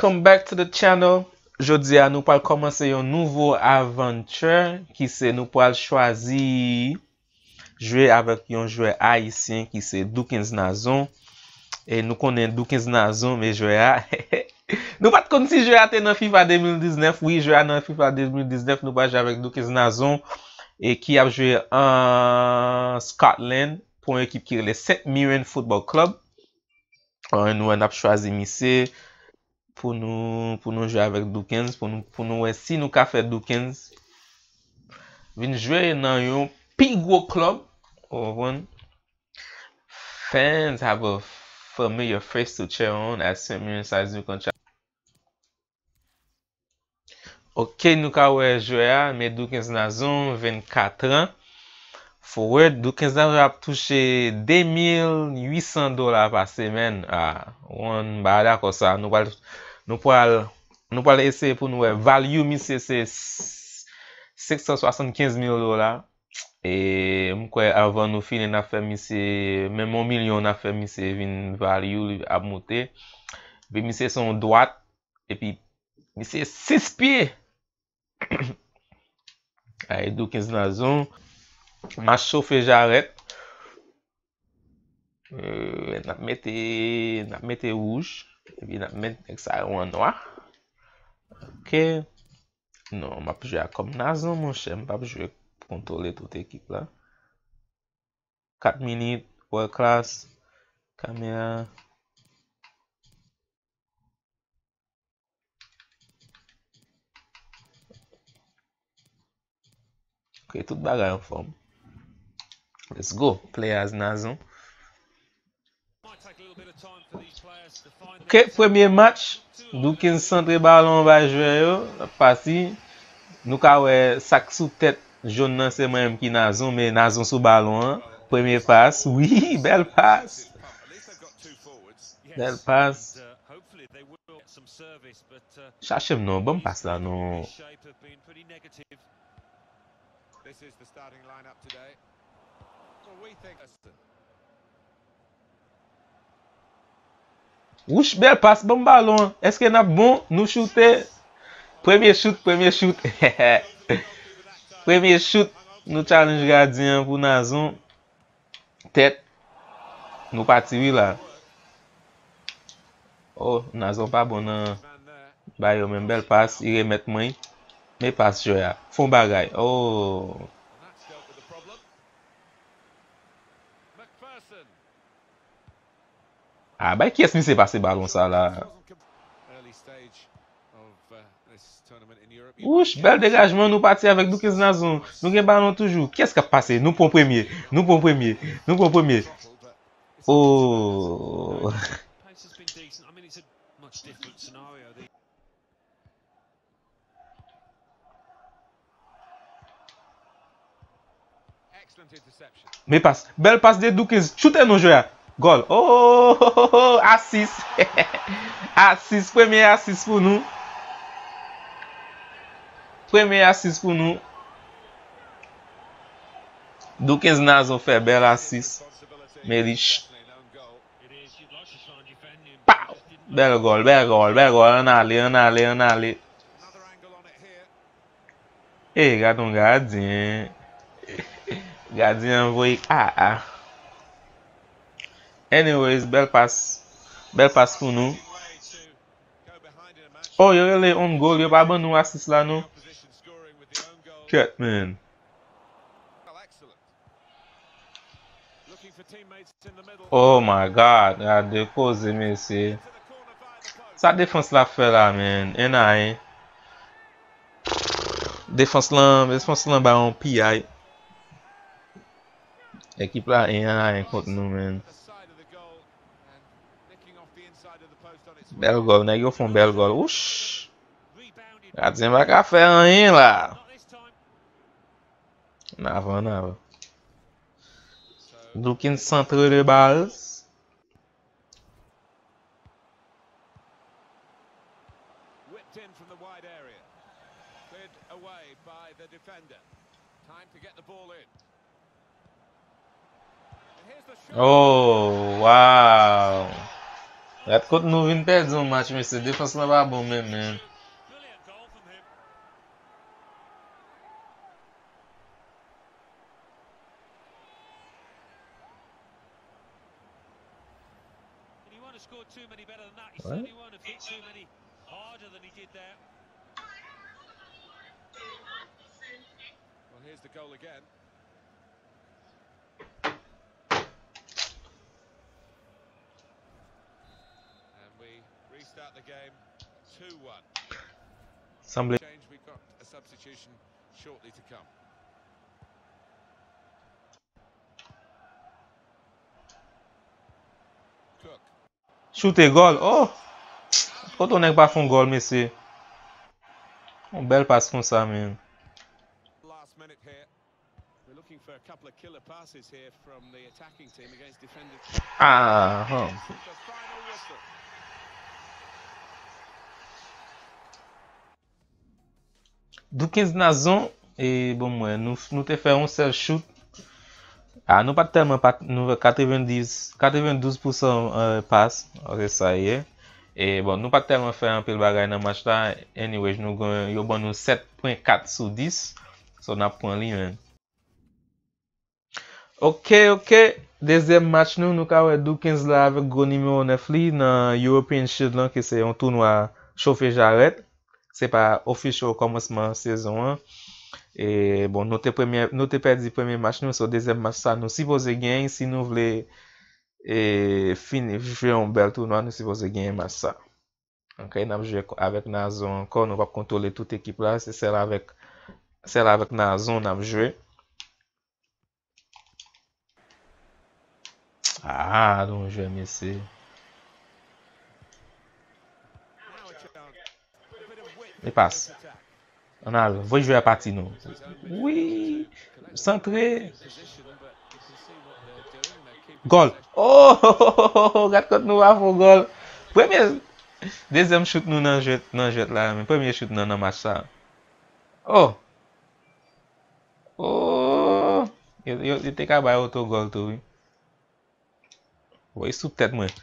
Welcome back to the channel. Jodi a nou pal komanse yon nouvo aventure ki se nou pal chwazi jwe avèk yon jwe haïtien ki se Doukens Nazon. E nou konen Doukens Nazon me jwe a. Nou pat kon si jwe a te nan FIFA 2019. Oui, jwe a nan FIFA 2019 nou pal jwe avèk Doukens Nazon. E ki ap jwe an Scotland pou yon ekip ki rele St. Mirren Football Club. Nou an ap chwazi mise pour nous jouer avec Doukens, pour nous si nous ka fait Doukens vin jouer dans un plus gros club. Fans have a familiar face to cheer on at St. Mirren Size contract. Ok, nous ka jouer à mais Doukens Nazon 24 ans. Forward, Doukens Nazon a touché $2,800 par semaine. On va d'accord ça. Nous pourrons essayer pour nous value mise c'est $675,000 et avant nous finir n'a fait mise même 1 million n'a fait mise vin value a monter. Mais mise son droite et puis mise 6 pieds. Allez, Doukens Nazon ma chauffe j'arrête. N'a mette rouge et puis n'a mettre ça en noir. OK. Non, m'a pas jouer comme Nazon mon cher, m'a pas jouer contrôler toute équipe là. 4 minutes world class caméra. OK, tout bagay en forme. Let's go. Play as Nazon. Ok, premier match. Doukens centre ballon va jouer yo. Parti. Nou ka wè sak sous tête jaune nan c'est même qui Nazon mais Nazon sous ballon. Premier passe. Oui, belle passe. Belle passe. Cherchez non, bon passe là non. This is the starting lineup today. Well, we think Ouch, belle passe, bon ballon. Est-ce que n'a bon nous shooter? Premier shoot. Premier shoot. Nous challenge gardien pour Nazon. Tête. Nous parti là. Oh, Nazon pas bon nan. Ba yo même belle passe, il remet moins. Mais passe jouer. Font bagay. Oh. Ah, bah qui est-ce qui s'est passé ballon ça là? Ouch, bel dégagement, nous partis avec Doukens Nazon. Nous gagnons ballon toujours. Qu'est-ce qui a passé? Nous pour premier. Oh. Mais passe. Belle passe de Doukens. Shootez nos joueurs. Goal. Oh, assist. Assist. Premier assist pour nous. Doukens Nazon fait bel assist. Merish. Pow. Bel goal. On allait. Eh, gardons gardien. Gardien envoyé. Anyways, belle passe pour nous. Oh, yo les on goal, yo pas bon nous assist là non. Cut man. Oh my god, regardez cause monsieur. Ça défense la fait là man. NI. Défense là ba on PI. Équipe là rien contre nous man. Bel goal, nèg yo font bel goal. Ouch. Gardien va ka faire rien là. Nava. Doukens centre de balle. Oh, wow. Gat kote nou vin perdi yon match, mese. Defans la ba bon men, men. Brilliant goal from him. And he won't have scored too many better than that. He certainly won't have hit too many harder than he did there. Well, here's the goal again. And we restart the game 2-1. Semble. Change, we've got a substitution shortly to come. Cook. Chute gol. Oh! Kote ou nek pa fon gol, mese. Un bel pas kon sa, men. Last minute here. We're looking for a couple of killer passes here from the attacking team against defenders. Ah, The final whistle. Do 15 na zon, e bon mwen, nou te fè un sel shoot. Nou pat telman nou 92% pass, ose sa ye. E bon, nou pat telman fè an pil bagay nan match la. Anyway, yo bon nou 7.4 sou 10. So nap pon li men. Ok. Dezem match nou ka wè do 15 la avèk go numero 9 li nan European Shield lan, ki se yon tournoi chauffé jarret. Se pa official komanseman sezon an. E bon, nou te perdi premier match nou, so dezem match sa nou sipoze gen, si nou vle jwe yon bel tournoi, nou sipoze gen match sa. Ok, nan jwe avèk Nazon ankon, nou va kontrole tout ekip la, se sel avèk Nazon nan jwe. Don jwe mese. E passe. On a, voy jouer à partie nou. Oui, centré. Gol. Oh, gat kote nou a fo gol. Deuxième shoot nou nan jet la, men premier shoot nan match sa. Oh. Yo te ka bay auto gol tou. Woy sou tèt mwen.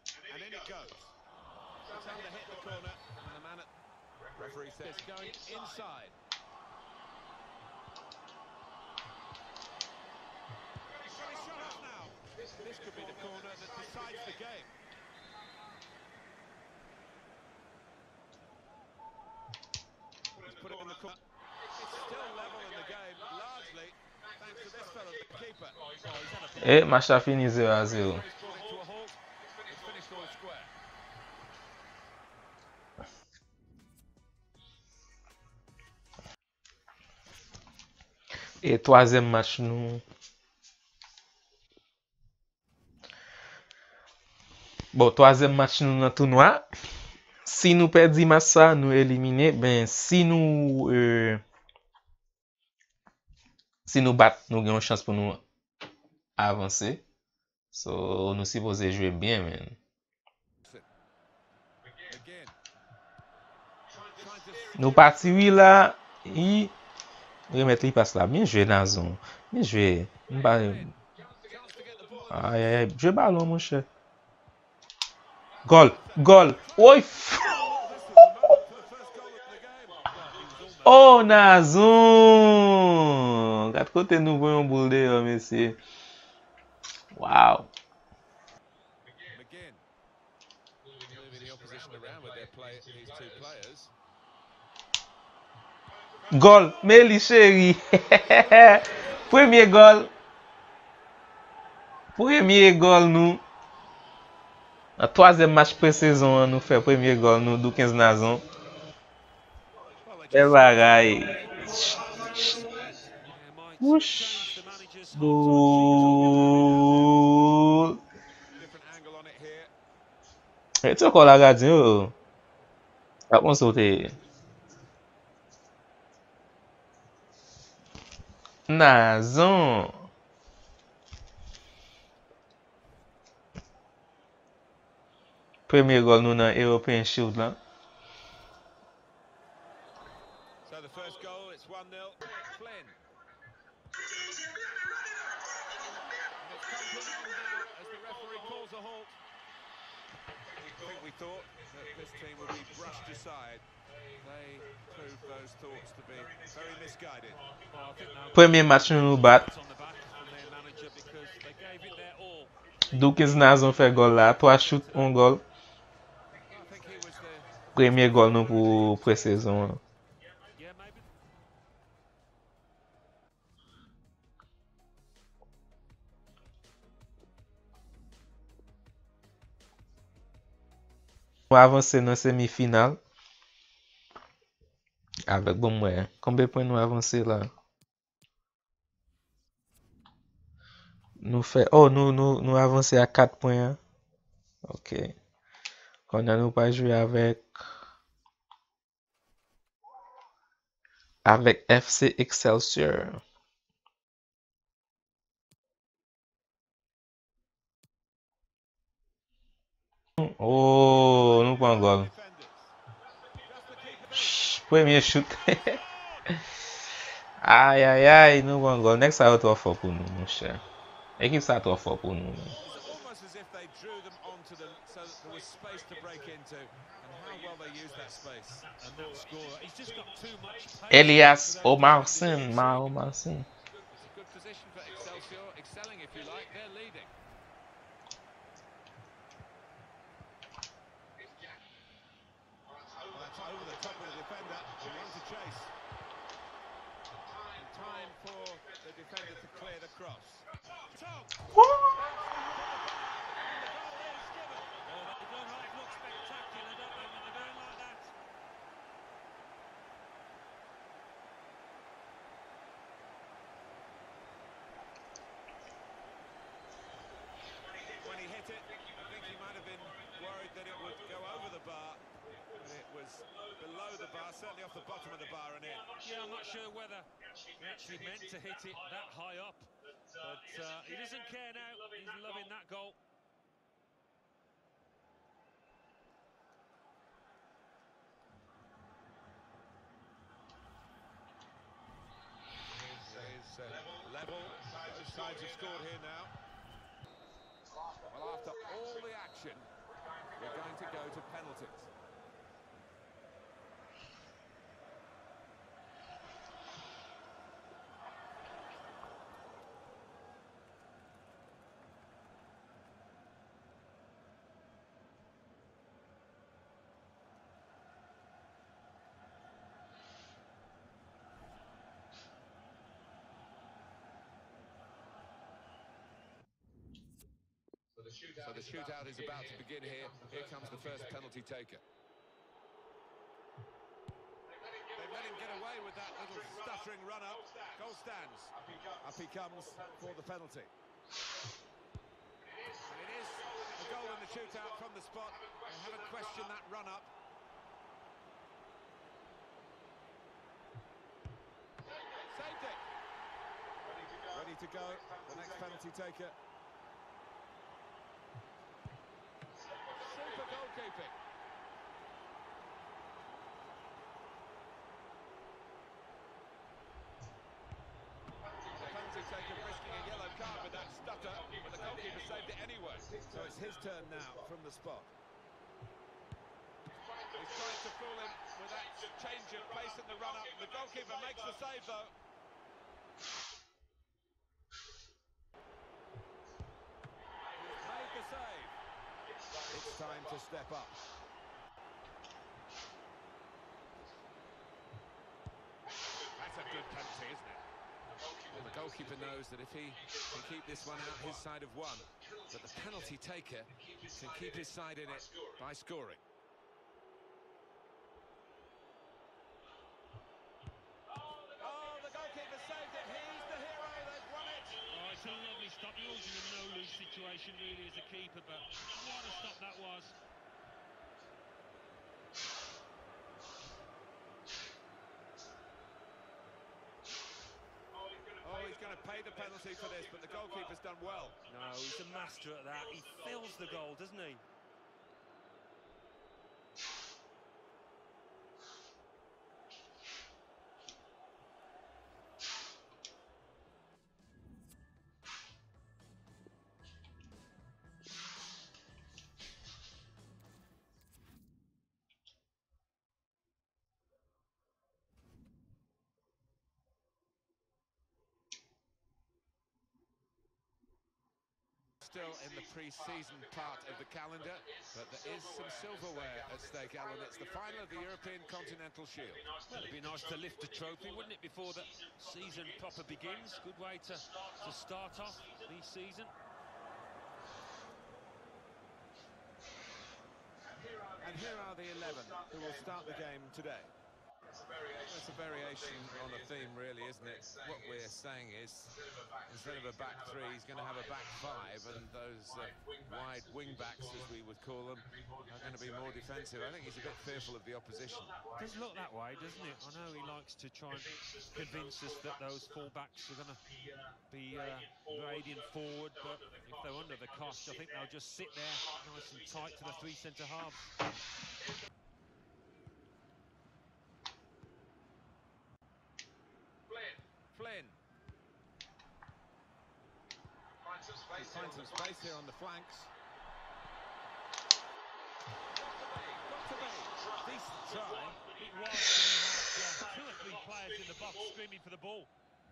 This could be the corner that decides the game. He's put it in the corner. It's still level in the game, largely thanks to this fellow, the keeper. Oh, he's had a Match a fini 0-0. He's brought it to a halt. It's finished all square. E troisième match nou. Bon, troisième match nou nan tournoi. Si nou perdi match sa, nou elimine. Ben, si nou bat, nou gen yon chans pou nou avanse. So, nou sipoze jwe bien, men. Nou pati wi la. Remet li pas la. Bien jwe nan zon. Bien jwe. Ay, jwe balon, mon chè. Gol. Oy! Oh, Nazon! Gat kote nou voyon boule de yo, mesi. Wow. Gol. Meli chéri. Premier gol. Nou. Na troisième match pré-saison, nou fè premier gol nou do 15 Nazon. Bel bagay. Whoosh. Goal. E ti kon la gadyen yo. Apon sote. Nazon. Premier gol nou nan European Shield lan. So the first goal, it's 1-0. Flynn. And it's come to an end now as the referee calls a halt. think we thought that this team would be brushed aside. They proved those thoughts to be very misguided. Well, I think now Premier match nou bat. on the back from their manager because they gave it their all. Dukins Nazon fè gol la. 3 shoot, 1 gol. I think he was the Premier gol nou pou pre-sezon. Yeah, maybe. Nou avanse nan semifinal. Avek bon mwen. Kombe pwen nou avanse la? Nou fè... Oh, nou avanse a 4 pwen. Ok. Kon nan nou pa jwe avek FC Excelsior. Oh, nou pwen gol. defenders. Just the keeper. Premier shoot. Ay, nou pwen gol. Next sa yo to fò pou nou, moun chè. Ekip sa to fò pou nou. It's almost as if they drew them onto them so that there was space to break into, and how well they used that space. And that scorer, he's just got too much pace. Elias without Omarson. getting Omarson. It's a good position for Excelsior, excelling if you like. They're leading. Well, that's over the top of the defender. He wants to chase. And time for the defender to clear the cross. Tom. Oh, they don't like look spectacular, don't they, when they're going like that? When he hit it, I think he might have been worried that it would go over the bar. But it was below the bar, certainly off the bottom of the bar and in. Yeah, I'm not sure whether he actually meant to hit it that high up. But he doesn't care now. He's loving that goal. It is level. Both sides have scored here now. Well, after all the action, we're going to go to penalties. So the shootout is about to begin here. Here comes the first penalty taker. They've let him get away with that little stuttering run-up. Goal stands. Up he comes for the penalty. And it is a goal in the shootout from the spot. They haven't questioned that run-up. Saved it. Ready to go. The next penalty taker. Super goalkeeping. The penalty taker risking a yellow card with that stutter, but the goalkeeper saved it anyway. So it's his turn now from the spot. He's trying to fool him with that change of pace in the run-up. The goalkeeper makes the save, though. He's made the save. It's time to step up. That's a good penalty, isn't it? Well, the goalkeeper knows that if he can keep this one out, his side have won. But the penalty taker can keep his side in it by scoring. Oh, the goalkeeper saved it. He's the hero. They've won it. Oh, it's a lovely stop. You're always in a no-lose situation, really, as a keeper, but what a stop that was. Oh, he's going to pay the penalty for this, but the goalkeeper's done well. No, he's a master at that. He fills the goal, doesn't he? still in the pre-season part of the calendar, but there is some silverware at stake, Alan. It's the final of the European Continental Shield. Well, it'd be nice to lift a trophy, wouldn't it, before the season proper begins? Good way to start off the season. And here are the 11 who will start the game today. It's a variation on a theme, really, isn't it? What we're saying is, instead of a back three, he's going to have a back five, and those wide wing backs, as we would call them, are going to be more defensive. I think he's a bit fearful of the opposition. It does look that way, doesn't it? I know he likes to try and convince us that those full-backs are going to be radiant forward, but if they're under the cosh, I think they'll just sit there nice and tight to the three centre-halves. Flynn. He finds some space here on the flanks. Decent try. It was, but he had 2 or 3 players in the box screaming for the ball.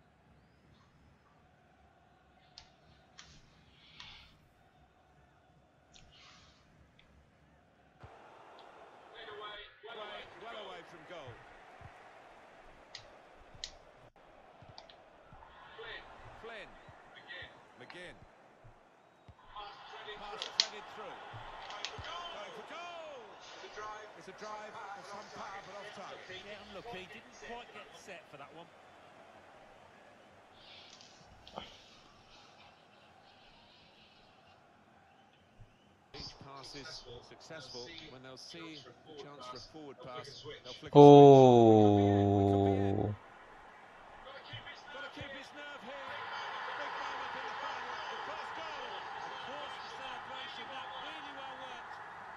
Well away from goal. Flynn. McGinn. Pass threaded through. Going for goal! It's a drive of some power, but off target. Yeah, unlucky. Didn't quite get set for that one. Each pass is successful. When they'll see a chance for a forward pass, they'll flick a switch. Oh. Got to keep his nerve here. Big moment in the final. The first goal. Of course, the celebration, that really well worked.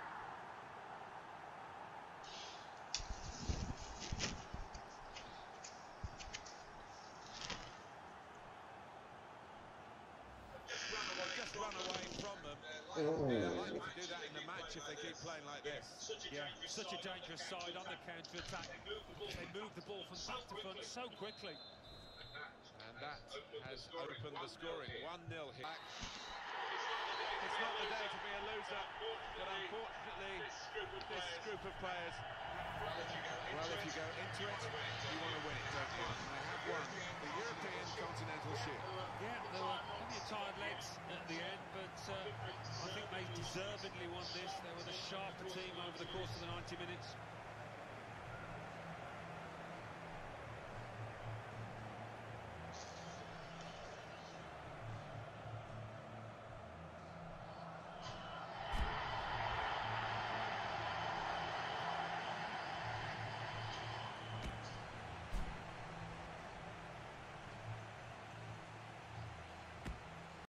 Just run away from them. They're likely to do that in the match if they keep playing like this. Yeah, such a dangerous side on the counter-attack. They move the ball from back to front so quickly. And that has opened the scoring. 1-0 here. It's not the day to be a loser, but unfortunately, this group of players, well, if you go into it, you want to win it, don't you? And they have won the European Continental Shield. Yeah, there were plenty of tired legs at the end, but I think they deservedly won this. They were the sharper team over the course of the 90 minutes.